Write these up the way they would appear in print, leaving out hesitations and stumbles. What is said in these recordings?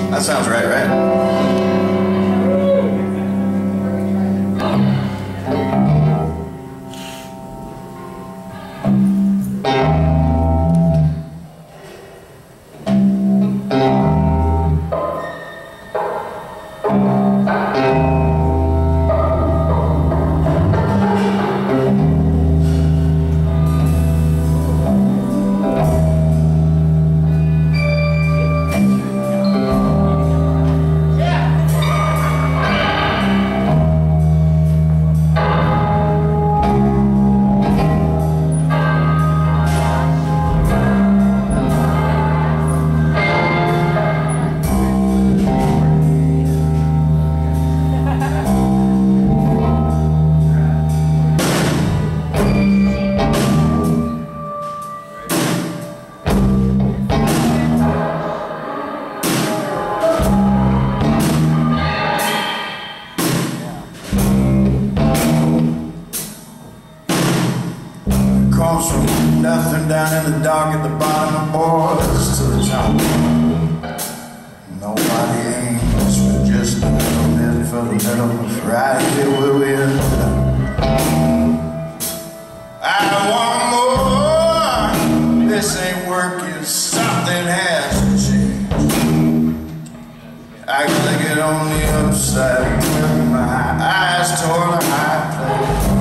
That sounds right, right? From nothing down in the dark at the bottom, boys, to the top. Nobody aims for just a little bit for the middle, right here where we ended up. I want more. This ain't working. Something has to change. I gotta get on the upside, turn my eyes toward the high place.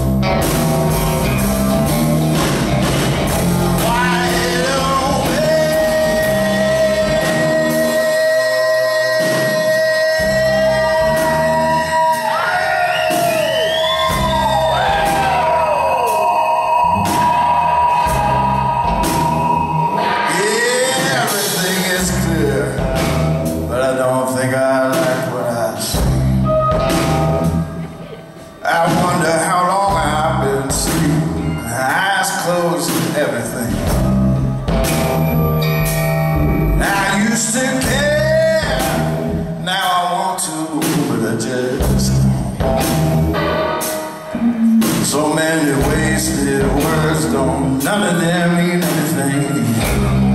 I wonder how long I've been sleeping, eyes closed and everything. I used to care, now I want to, but I just don't. So many wasted words, none of them mean anything.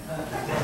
it.